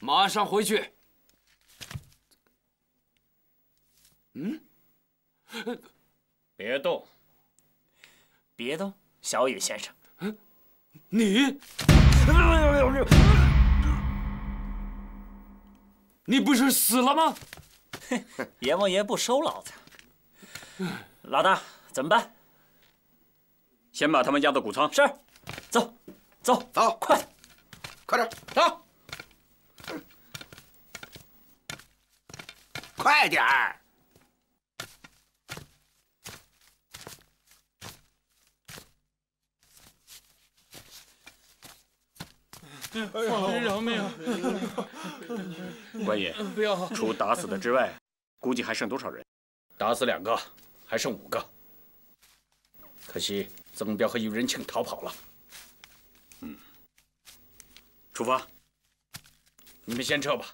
马上回去。 别动，别动，小野先生。 你，你不是死了吗？ 阎王爷不收老子。老大，怎么办？ 先把他们押到谷仓。 是，走，走， 走， 快， 快点， 走。 快点儿！ 饶命啊！ 官爷， 不要！ 除打死的之外，估计还剩多少人？ 打死2个，还剩5个。可惜曾彪和于仁庆逃跑了。 出发！ 你们先撤吧。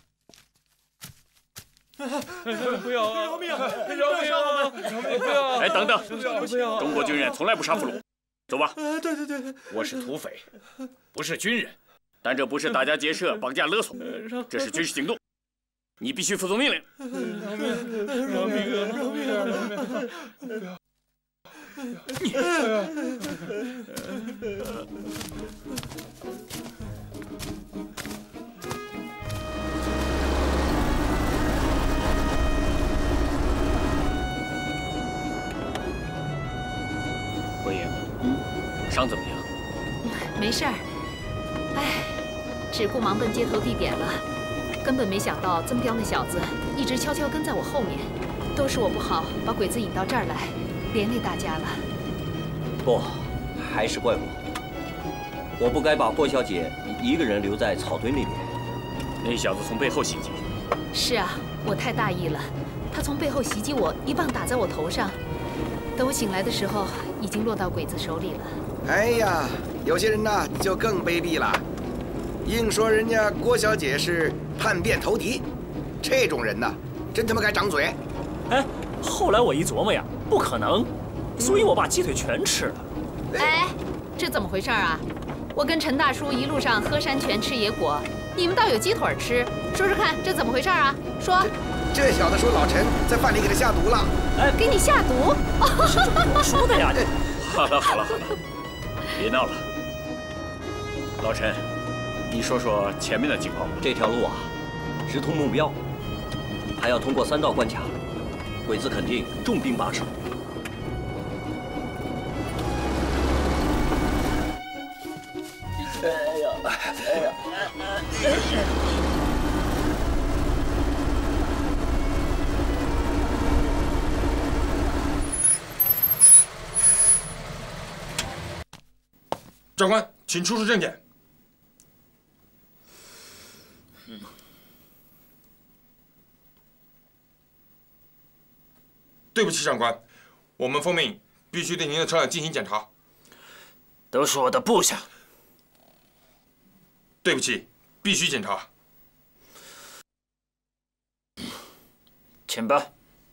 不要！饶命！饶命！不要！ 哎，等等！ 不要！ 中国军人从来不杀俘虏。走吧。 对。 我是土匪，不是军人。 但这不是打家劫舍、绑架勒索，这是军事行动，你必须服从命令。 饶命！ 官爷，伤怎么样？ 没事儿。哎，只顾忙奔接头地点了，根本没想到曾彪那小子一直悄悄跟在我后面，都是我不好，把鬼子引到这儿来，连累大家了。 不，还是怪我，我不该把郭小姐一个人留在草堆那边。 那小子从背后袭击。 是啊，我太大意了，他从背后袭击我，一棒打在我头上，等我醒来的时候，已经落到鬼子手里了。 哎呀，有些人呐就更卑鄙了，硬说人家郭小姐是叛变投敌，这种人呐，真他妈该长嘴。 哎，后来我一琢磨呀，不可能，所以我把鸡腿全吃了。 哎，这怎么回事啊？我跟陈大叔一路上喝山泉吃野果，你们倒有鸡腿吃，说说看，这怎么回事啊？说。 这小子说老陈在饭里给他下毒了。 哎，给你下毒？ 我说的呀。 好了，别闹了。老陈，你说说前面的情况吧。 这条路啊，直通目标，还要通过3道关卡，鬼子肯定重兵把守。 哎呀！ 长官，请出示证件。对不起，长官，我们奉命必须对您的车辆进行检查。 都是我的部下。 对不起，必须检查。 请吧。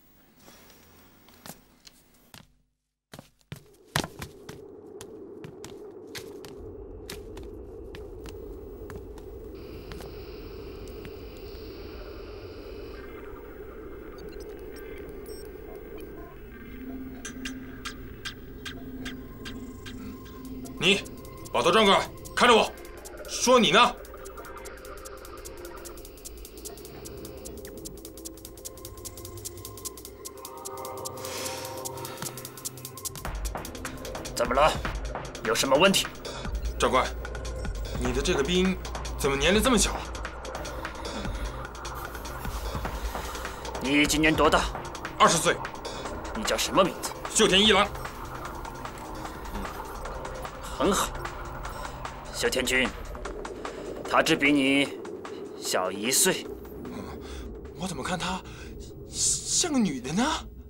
你，把头转过来，看着我，说你呢？ 怎么了？有什么问题？ 长官，你的这个兵怎么年龄这么小？ 你今年多大 ？20岁。 你叫什么名字？ 秀田一郎。 很好，小田君，他只比你小1岁。 我怎么看他像个女的呢？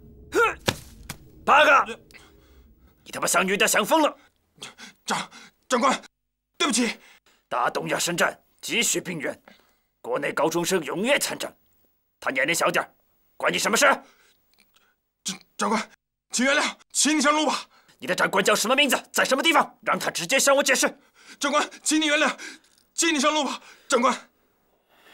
八个！你他妈像女的想疯了！ 长官，对不起。 大东亚深战，急需兵员，国内高中生踊跃参战。他年龄小点，关你什么事？ 长官，请原谅，请你上路吧。 你的长官叫什么名字，在什么地方？让他直接向我解释。 长官，请你原谅，请你上路吧，长官。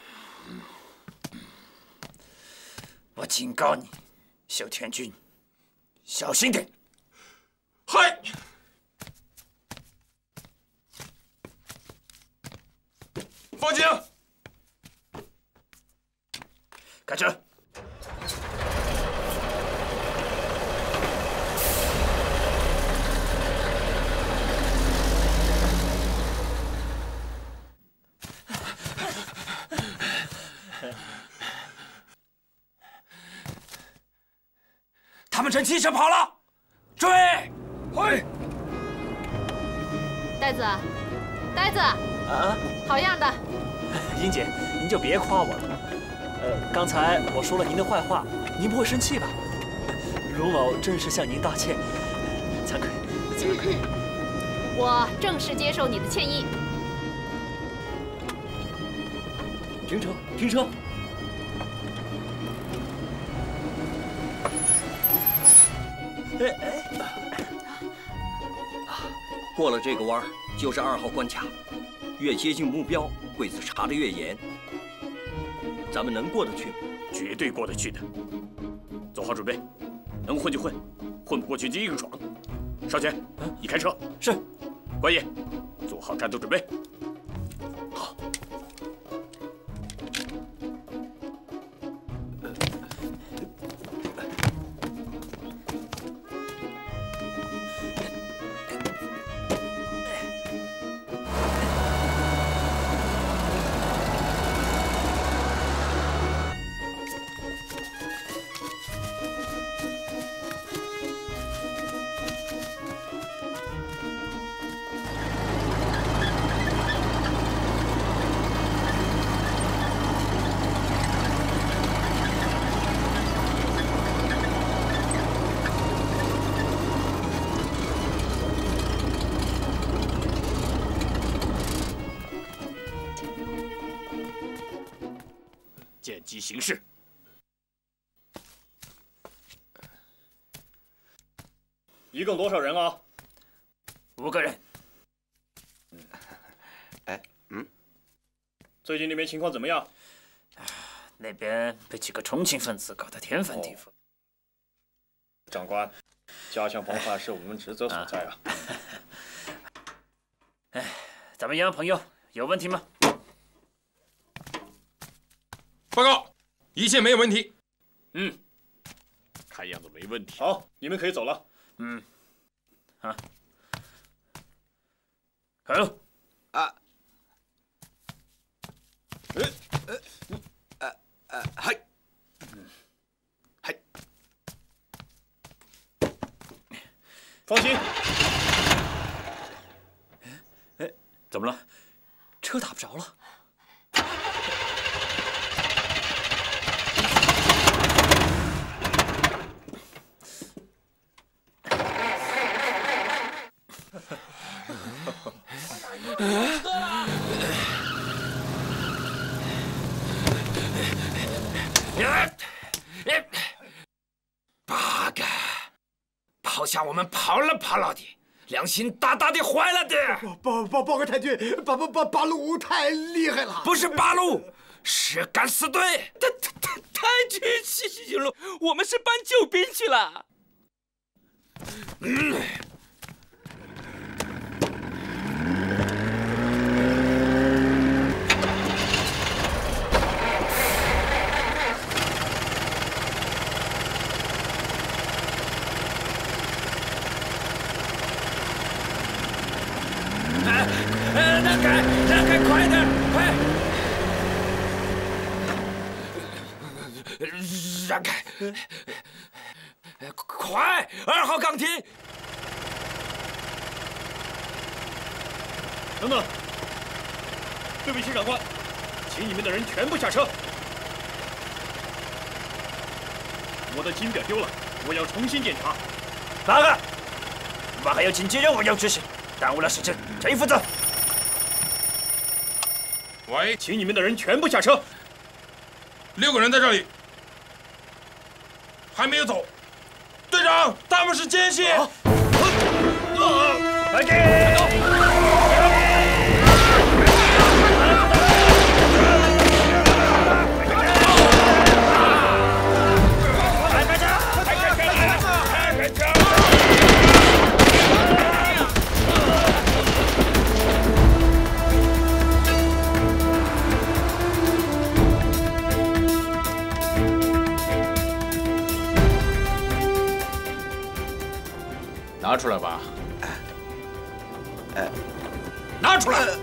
我警告你，小田君，小心点。 嗨！放警！ 开车！他们乘汽车跑了，追！ 嘿， 呆子，呆子， 啊， 好样的！ 英姐，您就别夸我了。刚才我说了您的坏话，您不会生气吧？卢某正式向您道歉，惭愧，惭愧。 我正式接受你的歉意。 停车，停车！ 过了这个弯儿就是2号关卡，越接近目标，鬼子查得越严。咱们能过得去吗？ 绝对过得去的。做好准备，能混就混，混不过去就硬闯。少前，你开车。 是。 关爷，做好战斗准备。好。见机行事。 一共多少人啊 ？5个人。 最近那边情况怎么样？ 那边被几个重庆分子搞得天翻地覆。 长官，加强防范是我们职责所在啊。 哎，怎么样，朋友？有问题吗？ 报告，一切没有问题。 看样子没问题。 好，你们可以走了。 好。 嗨， 放心。 怎么了？ 车打不着了。 八个，跑下我们跑了的，良心大大的坏了的。 报告太君，八路太厉害了。 不是八路，是敢死队。 太君行了，我们是搬救兵去了。 让开，快点，快！让开！快！2号岗亭！ 等等，对不起，长官，请你们的人全部下车。我的金表丢了，我要重新检查。 8个，我们还有紧急任务要执行，耽误了时间，谁负责？ 喂， 请你们的人全部下车。 6个人在这里，还没有走。队长，他们是奸细。 快点！ 拿出来吧。 拿出来！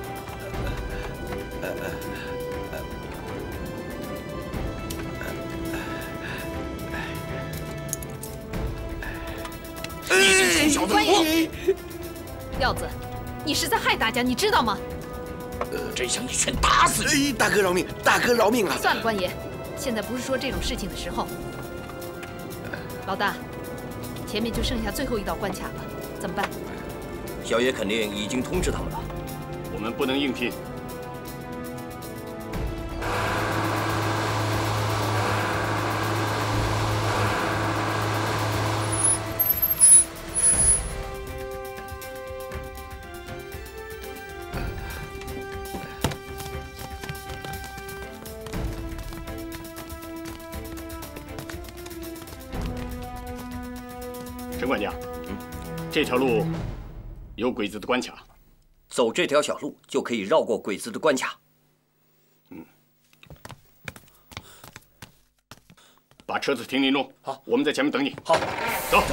你小子！ 官爷，耀子，你是在害大家，你知道吗？ 真想一拳打死你！ 大哥饶命！大哥饶命啊！ 算了，官爷，现在不是说这种事情的时候。老大，前面就剩下最后一道关卡了，怎么办？ 小爷肯定已经通知他们了。 我们不能硬拼。陈管家，这条路有鬼子的关卡， 走这条小路就可以绕过鬼子的关卡。 把车子停林中。好，我们在前面等你。 好， 走。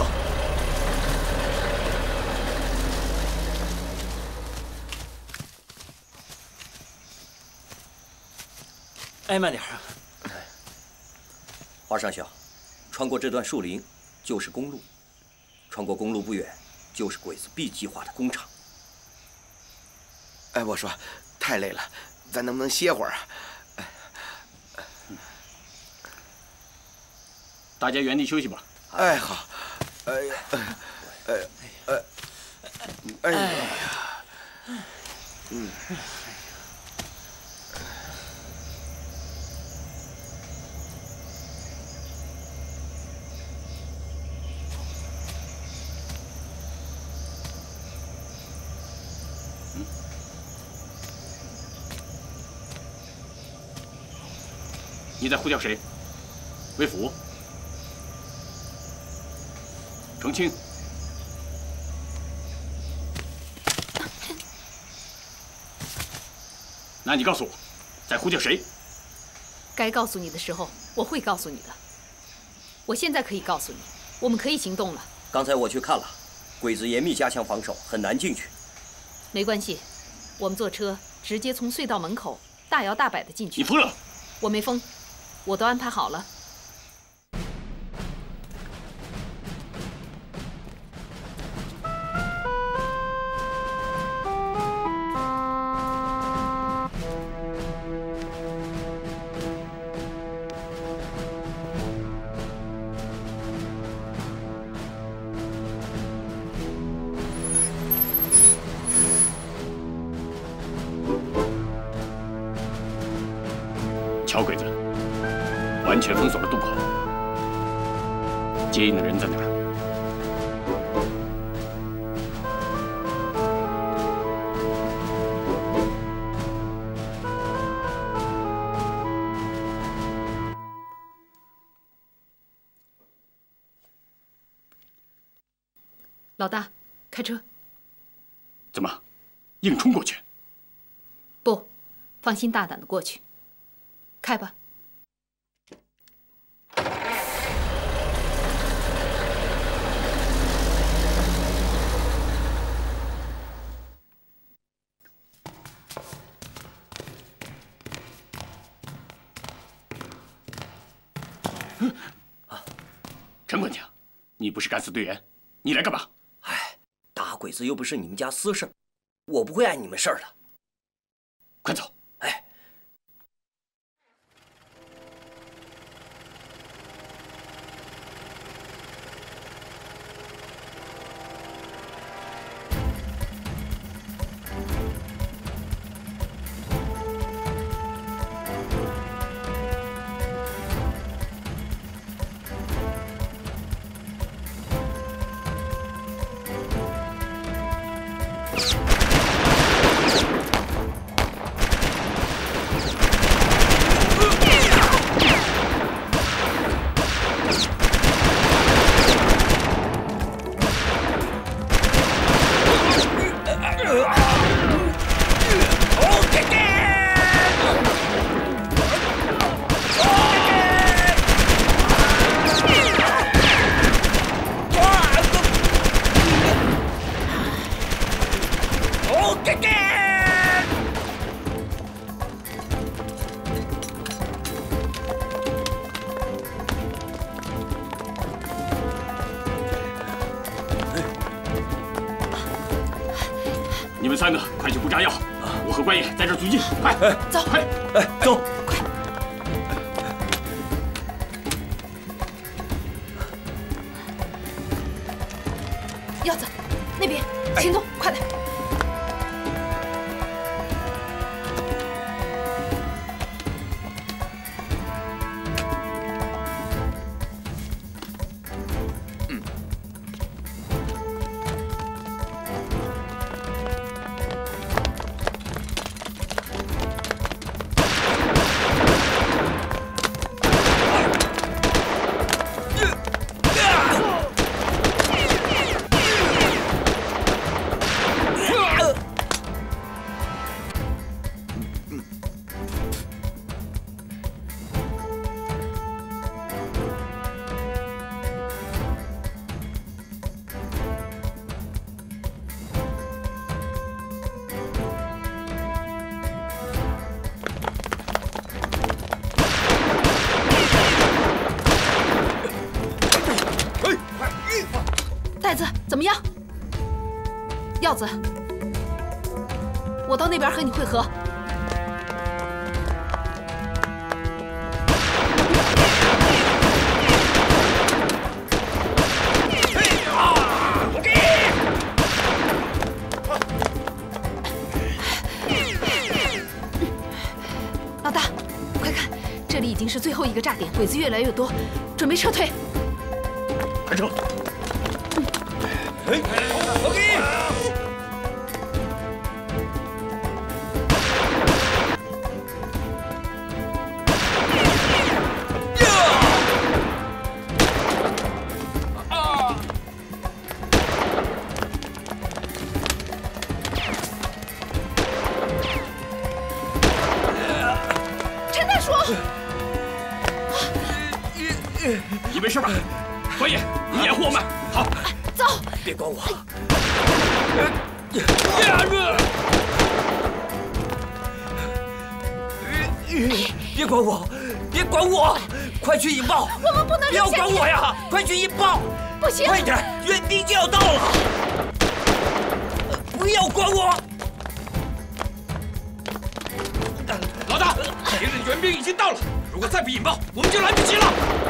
哎，慢点啊！ 华上校，穿过这段树林就是公路，穿过公路不远就是鬼子 B 计划的工厂。 哎，我说，太累了，咱能不能歇会儿啊？ 大家原地休息吧。 哎，好。哎呀， 你在呼叫谁？魏福、程青。那你告诉我，在呼叫谁？ 该告诉你的时候，我会告诉你的。我现在可以告诉你，我们可以行动了。 刚才我去看了，鬼子严密加强防守，很难进去。 没关系，我们坐车直接从隧道门口大摇大摆地进去。 你疯了？ 我没疯，我都安排好了。 瞧鬼子，完全封锁了渡口。接应的人在哪儿？ 老大，开车。 怎么，硬冲过去？ 不，放心大胆的过去。开吧。 陈管家，你不是敢死队员，你来干嘛？ 哎，打鬼子又不是你们家私事，我不会碍你们事儿的。 快走！ 哎。 炸药，我和关爷在这儿阻击，快， 走， 快， 走， 快！腰子，那边，行动，快点！袋子怎么样？耀子，我到那边和你会合。老大，快看，这里已经是最后一个炸点，鬼子越来越多，准备撤退。 开车！ 陈大叔， 你没事吧？关爷，你掩护我们。好， 走。 别管我。别管我，别管我，快去引爆！ 我们不能不要管我呀！快去引爆！ 不行， 快点，援兵就要到了！不要管我！ 老大，敌人援兵已经到了，如果再不引爆，我们就来不及了。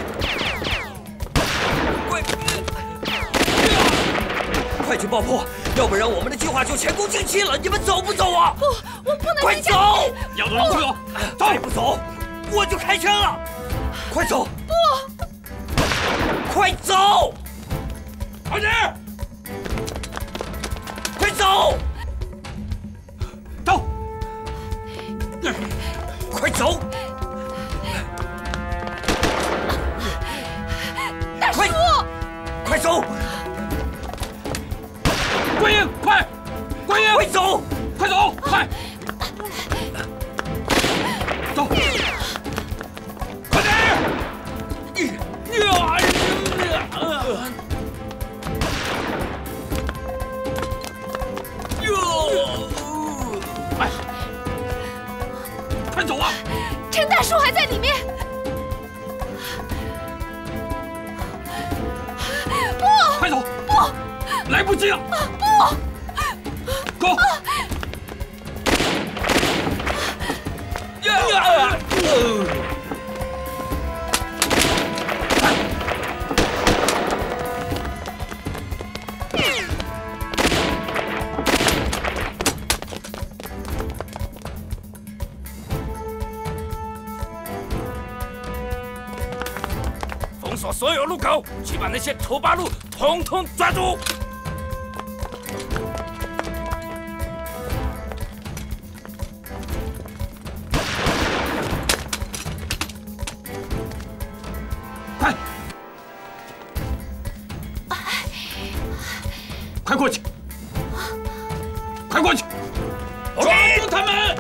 快去爆破，要不然我们的计划就前功尽弃了。你们走不走啊？ 不，我不能。 快走！ 要走就走， 再不走，我就开枪了！快走！ 不， 快走！ 快点！ 快走！ 走！ 快走！ 大叔， 快走！ 关爷，快！关爷， 快走！ 快走！快！走！快点！哎，快走啊！ 陈大叔还在里面。不， 快走！ 不， 来不及了！ 不， 走！ 封锁所有路口，去把那些土八路统统抓住！ 快！快过去！快过去！抓住他们！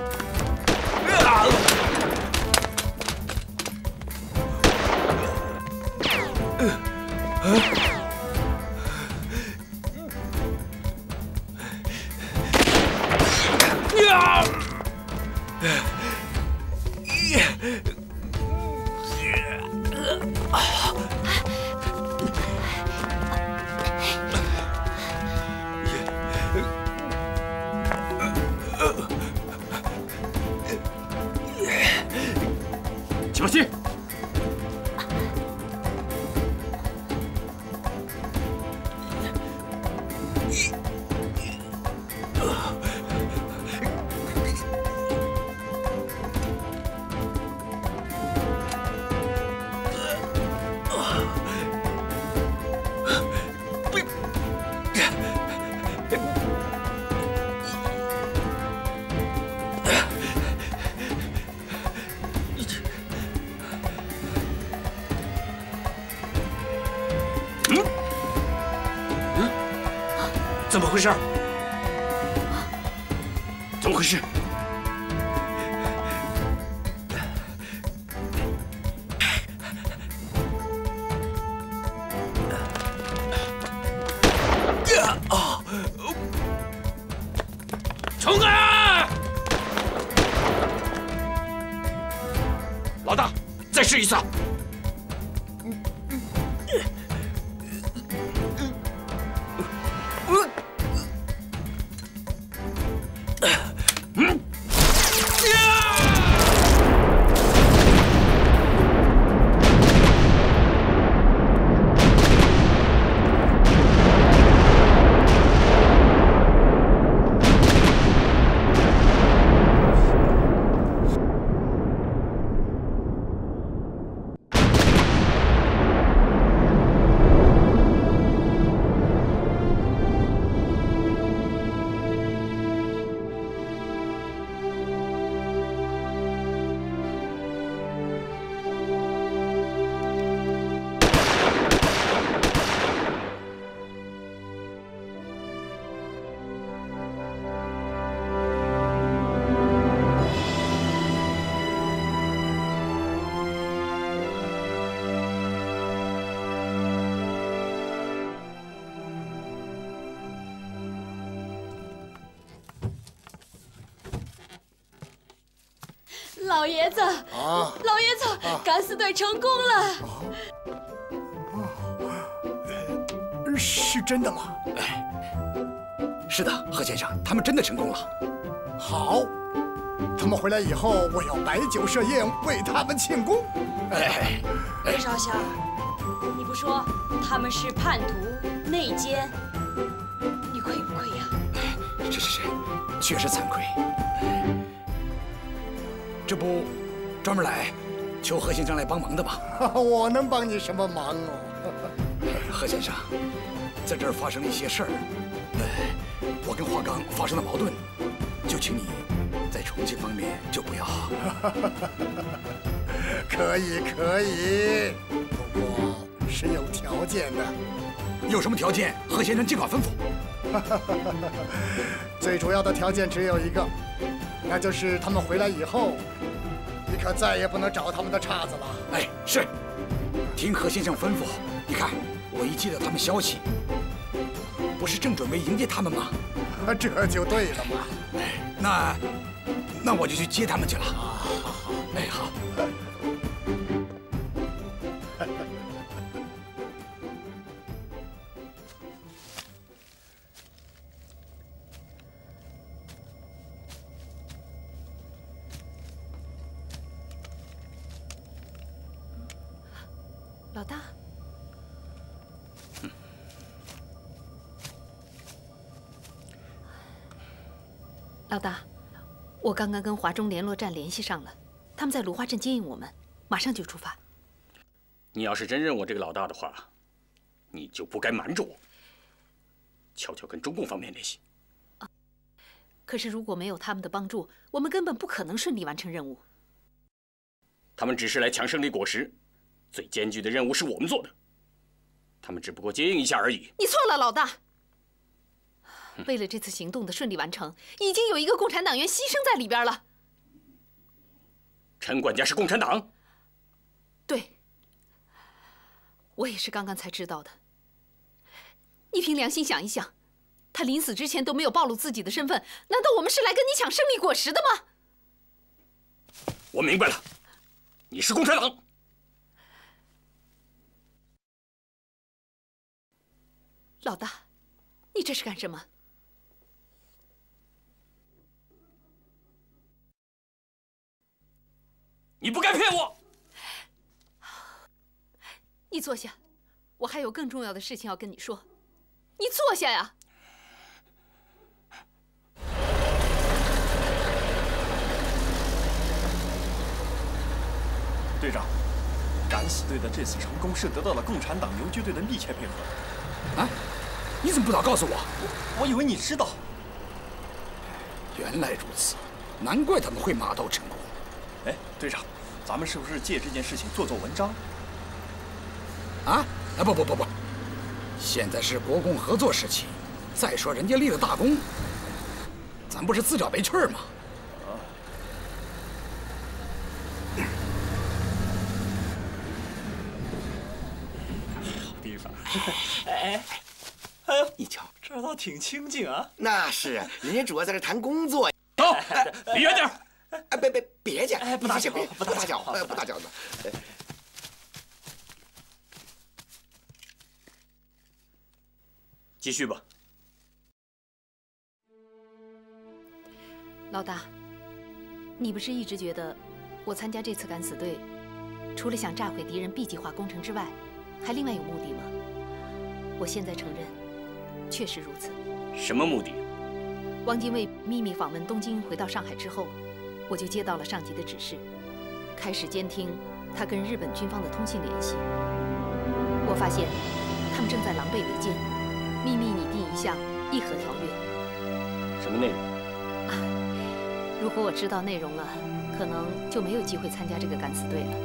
起放心。 怎么回事？怎么回事？ 冲啊！老大，再试一次。 老爷子，老爷子，敢死队成功了！ 是真的吗？ 是的，贺先生，他们真的成功了。 好，他们回来以后，我要摆酒设宴为他们庆功。 叶少侠，你不说他们是叛徒、内奸，你亏不亏呀？ 是，确实惭愧。这不，专门来求贺先生来帮忙的吗？ 我能帮你什么忙哦？ 贺先生，在这儿发生了一些事儿，我跟华刚发生了矛盾，就请你在重庆方面就不要。 可以，不过是有条件的。 有什么条件？贺先生尽管吩咐。 最主要的条件只有一个，那就是他们回来以后，你可再也不能找他们的岔子了。 是。听贺先生吩咐。你看，我一接到他们消息，不是正准备迎接他们吗？ 这就对了嘛。 那我就去接他们去了。好。 老大，老大，我刚刚跟华中联络站联系上了，他们在芦花镇接应我们，马上就出发。 你要是真认我这个老大的话，你就不该瞒着我，悄悄跟中共方面联系。 可是如果没有他们的帮助，我们根本不可能顺利完成任务。 他们只是来抢胜利果实，最艰巨的任务是我们做的，他们只不过接应一下而已。 你错了，老大。为了这次行动的顺利完成，已经有一个共产党员牺牲在里边了。 陈管家是共产党？ 对，我也是刚刚才知道的。你凭良心想一想，他临死之前都没有暴露自己的身份，难道我们是来跟你抢胜利果实的吗？ 我明白了，你是共产党。 老大，你这是干什么？ 你不该骗我！ 你坐下，我还有更重要的事情要跟你说。你坐下呀。 队长，敢死队的这次成功是得到了共产党游击队的密切配合。 啊？你怎么不早告诉我？ 我以为你知道。 原来如此，难怪他们会马到成功。 哎，队长，咱们是不是借这件事情做文章？ 啊？不，现在是国共合作时期。再说人家立了大功，咱不是自找没趣儿吗？ 好地方。 哎呦，你瞧，这儿倒挺清静啊。 那是啊，人家主要在这谈工作。 走，离远点。 别介， 不打搅， 不打搅，不打搅的。 继续吧。 老大，你不是一直觉得我参加这次敢死队，除了想炸毁敌人 B 计划工程之外，还另外有目的吗？我现在承认，确实如此。 什么目的？ 汪精卫秘密访问东京，回到上海之后，我就接到了上级的指示，开始监听他跟日本军方的通信联系。我发现他们正在狼狈为奸，秘密拟定一项议和条约。 什么内容？ 如果我知道内容了，可能就没有机会参加这个敢死队了。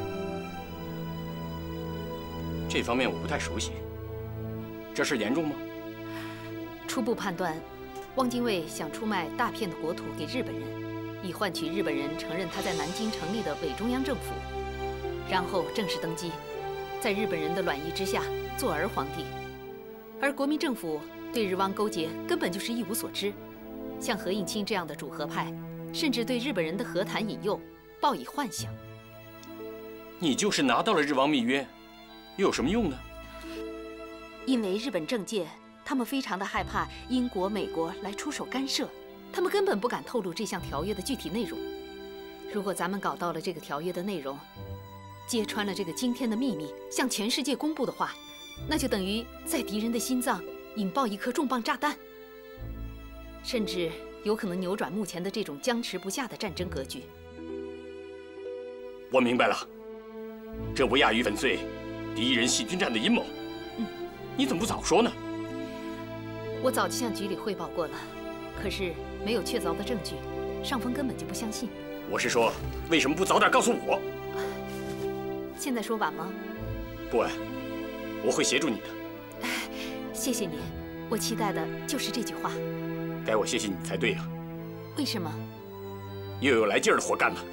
这方面我不太熟悉。这事严重吗？ 初步判断，汪精卫想出卖大片的国土给日本人，以换取日本人承认他在南京成立的伪中央政府，然后正式登基，在日本人的卵意之下做儿皇帝。而国民政府对日汪勾结根本就是一无所知，像何应钦这样的主和派，甚至对日本人的和谈引诱抱以幻想。 你就是拿到了日汪密约，又有什么用呢？ 因为日本政界，他们非常的害怕英国、美国来出手干涉，他们根本不敢透露这项条约的具体内容。如果咱们搞到了这个条约的内容，揭穿了这个惊天的秘密，向全世界公布的话，那就等于在敌人的心脏引爆一颗重磅炸弹，甚至有可能扭转目前的这种僵持不下的战争格局。 我明白了，这不亚于粉碎敌人细菌战的阴谋。你怎么不早说呢？ 我早就向局里汇报过了，可是没有确凿的证据，上峰根本就不相信。 我是说，为什么不早点告诉我？ 现在说晚吗？ 不晚，我会协助你的。 谢谢你，我期待的就是这句话。 该我谢谢你才对啊。 为什么？ 又有来劲儿的活干了。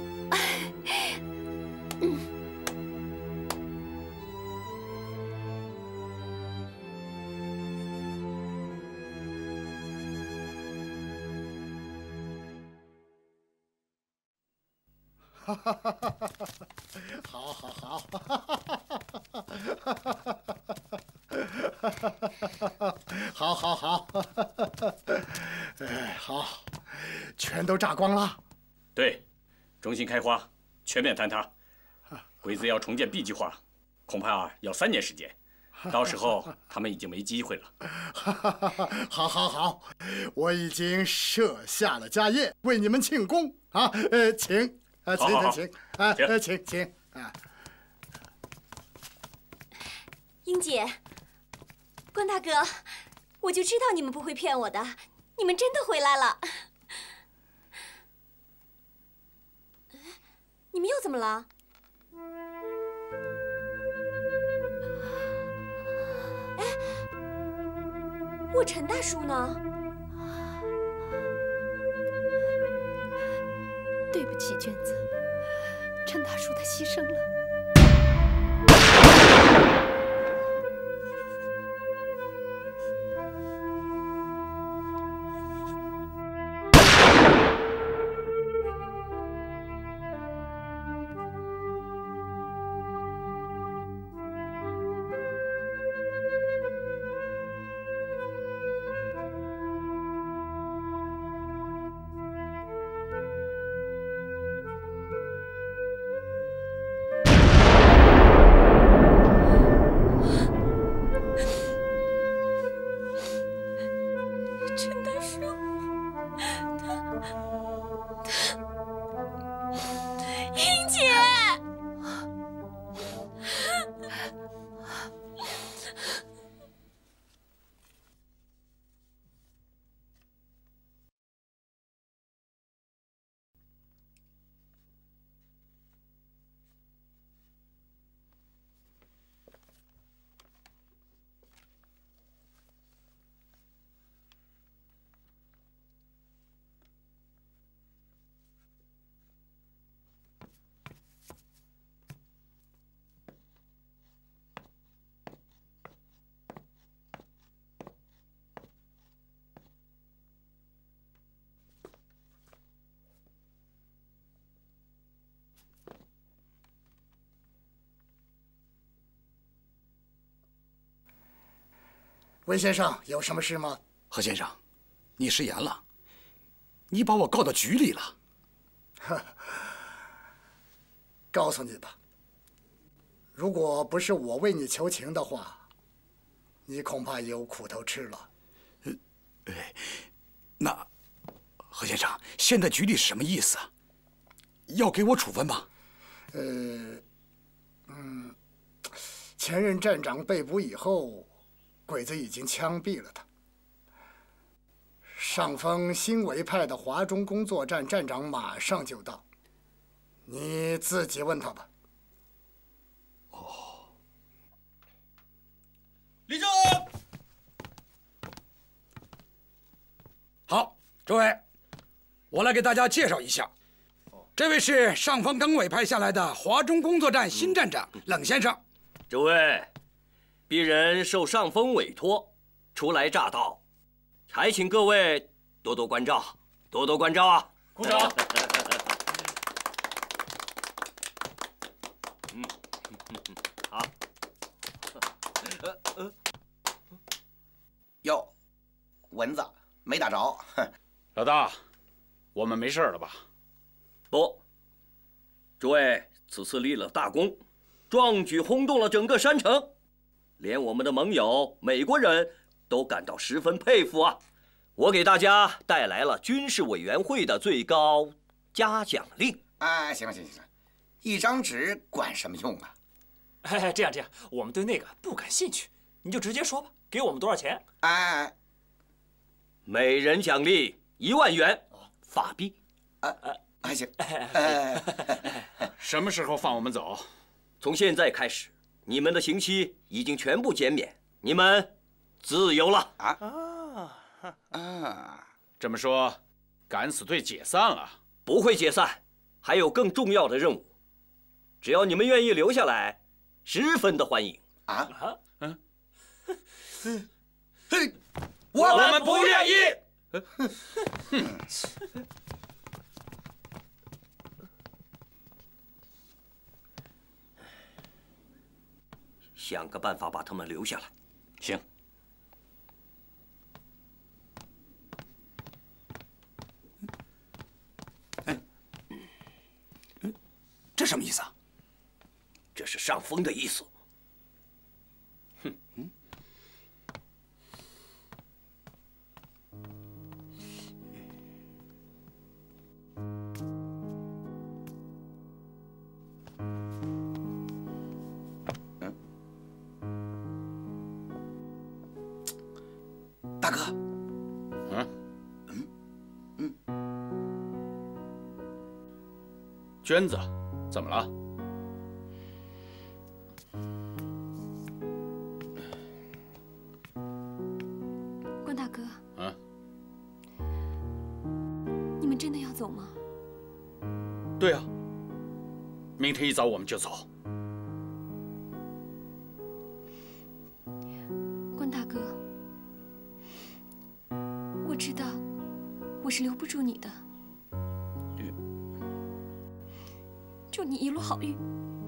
好，好，哎，好，全都炸光了。 对，中心开花，全面坍塌。鬼子要重建 B 计划，恐怕要3年时间。到时候他们已经没机会了。 好，我已经设下了家宴，为你们庆功啊！请。请。 英姐，关大哥，我就知道你们不会骗我的，你们真的回来了。你们又怎么了？哎，我陈大叔呢？ 对不起，娟子，陈大叔他牺牲了。 魏先生，有什么事吗？ 何先生，你食言了，你把我告到局里了。 告诉你吧，如果不是我为你求情的话，你恐怕有苦头吃了。 那，何先生，现在局里是什么意思啊？要给我处分吗？ 前任站长被捕以后，鬼子已经枪毙了他。上峰新委派的华中工作站站长马上就到，你自己问他吧。 哦。 立正。 好，诸位，我来给大家介绍一下，这位是上峰刚委派下来的华中工作站新站长冷先生。 诸位，鄙人受上峰委托，初来乍到，还请各位多多关照，多多关照啊！ 鼓掌。 好。 哟，蚊子没打着。 老大，我们没事了吧？ 不，诸位此次立了大功，壮举轰动了整个山城，连我们的盟友美国人都感到十分佩服啊！我给大家带来了军事委员会的最高嘉奖令。 哎，行了，一张纸管什么用啊？ 哎，这样，我们对那个不感兴趣，你就直接说吧，给我们多少钱？ 哎， 每人奖励1万元法币。 还行。 什么时候放我们走？ 从现在开始，你们的刑期已经全部减免，你们自由了。 这么说，敢死队解散了？ 不会解散，还有更重要的任务。只要你们愿意留下来，十分的欢迎。 我们不愿意。 想个办法把他们留下来。 行。 这什么意思啊？ 这是上峰的意思。 大哥。 娟子，怎么了？ 关大哥。你们真的要走吗？ 对啊，明天一早我们就走。 关大哥，我知道我是留不住你的。祝你一路好运。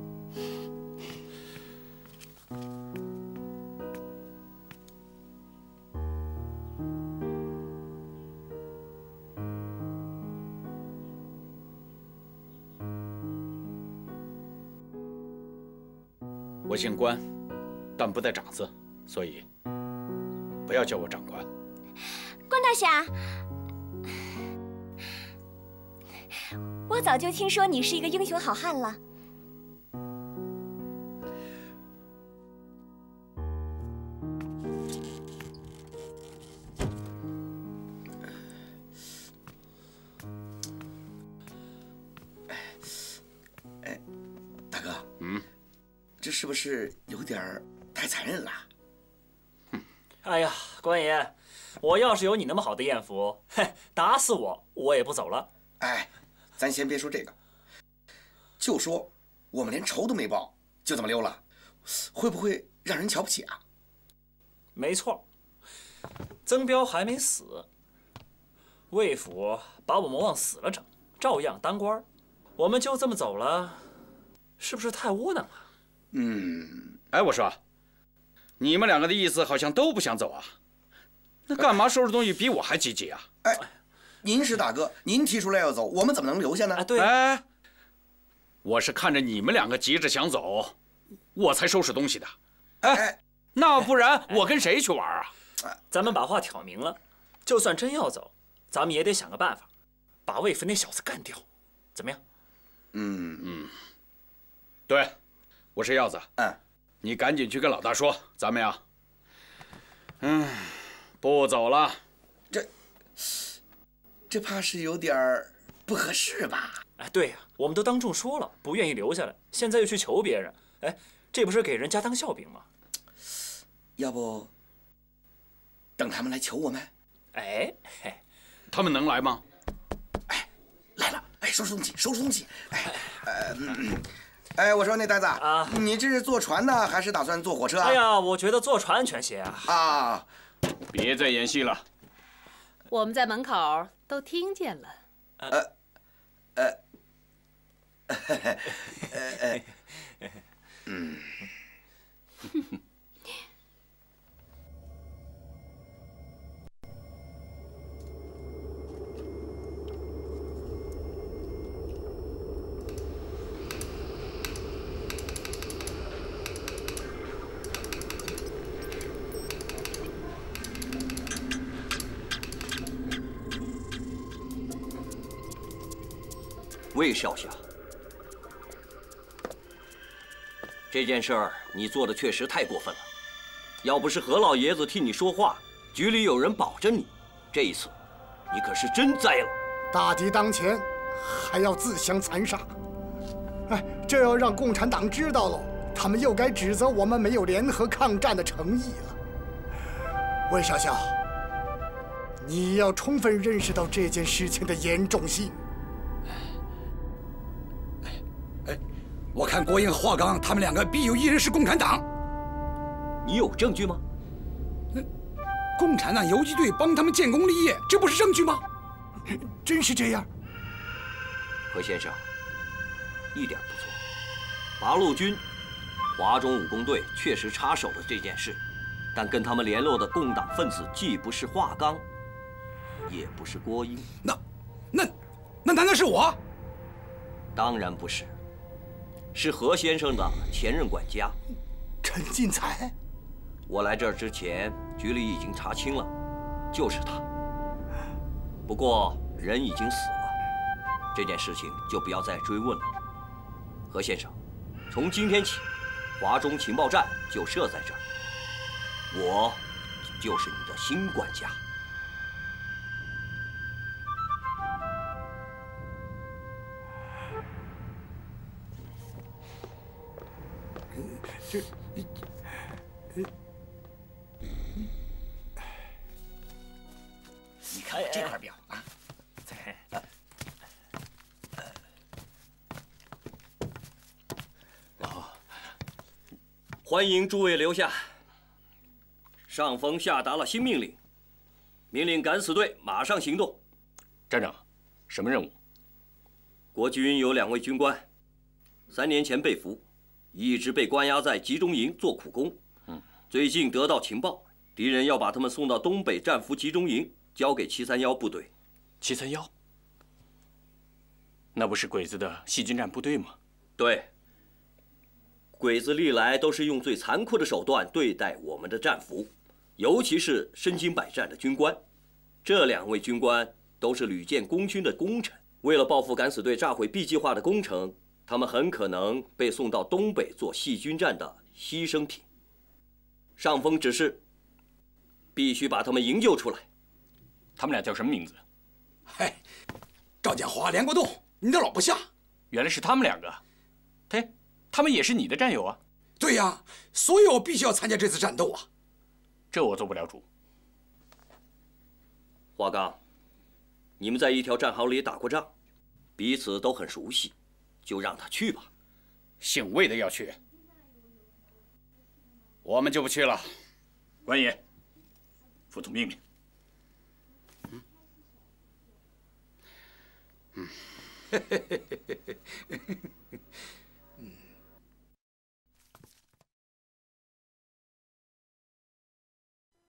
我姓关，但不带长字，所以不要叫我长官。 关大侠，我早就听说你是一个英雄好汉了。 大哥，这是不是有点太残忍了？ 哎呀，关爷，我要是有你那么好的艳福，嘿，打死我也不走了。 哎，咱先别说这个，就说我们连仇都没报，就这么溜了，会不会让人瞧不起啊？ 没错，曾彪还没死，魏府把我们往死了整，照样当官，我们就这么走了，是不是太窝囊了？ 哎，我说， 你们两个的意思好像都不想走啊？那干嘛收拾东西比我还积极啊？ 哎，您是大哥，您提出来要走，我们怎么能留下呢？ 对。 哎，我是看着你们两个急着想走，我才收拾东西的。哎，那不然我跟谁去玩啊？ 咱们把话挑明了，就算真要走，咱们也得想个办法，把魏芬那小子干掉，怎么样？ 对，我是耀子。你赶紧去跟老大说，咱们呀，不走了。 这怕是有点不合适吧？ 哎，对呀，我们都当众说了，不愿意留下来，现在又去求别人，哎，这不是给人家当笑柄吗？ 要不等他们来求我们？ 哎， 他们能来吗？ 哎，来了！哎，收拾东西，收拾东西！哎，我说那呆子啊，你这是坐船呢，还是打算坐火车啊？ 哎呀，我觉得坐船安全些啊！ 啊， 别再演戏了。 我们在门口都听见了。 魏少侠，这件事儿你做的确实太过分了。要不是何老爷子替你说话，局里有人保着你，这一次你可是真栽了。 大敌当前，还要自相残杀。哎，这要让共产党知道了，他们又该指责我们没有联合抗战的诚意了。魏少校，你要充分认识到这件事情的严重性。 我看郭英和华刚他们两个必有一人是共产党。 你有证据吗？ 共产党游击队帮他们建功立业，这不是证据吗？ 真是这样。 何先生，一点不错。八路军、华中武工队确实插手了这件事，但跟他们联络的共党分子既不是华刚，也不是郭英。 那难道是我？ 当然不是。是何先生的前任管家陈进才。 我来这儿之前，局里已经查清了，就是他。不过人已经死了，这件事情就不要再追问了。何先生，从今天起，华中情报站就设在这儿，我就是你的新管家。 你看这块表啊， 欢迎诸位留下。上峰下达了新命令，命令敢死队马上行动。 站长，什么任务？ 国军有2位军官，3年前被俘，一直被关押在集中营做苦工。最近得到情报，敌人要把他们送到东北战俘集中营，交给731部队。 731？那不是鬼子的细菌战部队吗？ 对。鬼子历来都是用最残酷的手段对待我们的战俘，尤其是身经百战的军官。这2位军官都是屡建功勋的功臣，为了报复敢死队炸毁 B 计划的工程，他们很可能被送到东北做细菌战的牺牲品。上峰指示，必须把他们营救出来。 他们俩叫什么名字？ 嗨，赵建华、梁国栋，你的老部下。 原来是他们2个。嘿，他们也是你的战友啊。 对呀，所以我必须要参加这次战斗啊。 这我做不了主。 华刚，你们在一条战壕里打过仗，彼此都很熟悉，就让他去吧。 姓魏的要去，我们就不去了。 官爷，服从命令。